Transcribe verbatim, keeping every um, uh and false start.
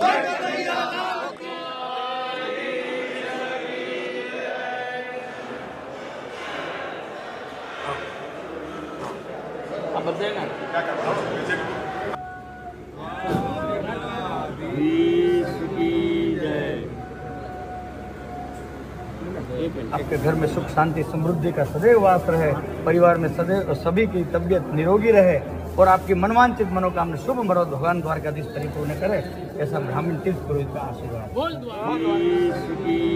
आप बताइए ना क्या कर रहा हूँ। आपके घर में सुख शांति समृद्धि का सदैव वास रहे, परिवार में सदैव सभी की तबीयत निरोगी रहे और आपकी मनवांचित मनोकामना शुभ मनोरथ भगवान द्वारकाधीश परिपूर्ण करे, ऐसा ब्राह्मण तीर्थ पुरोहित का आशीर्वाद।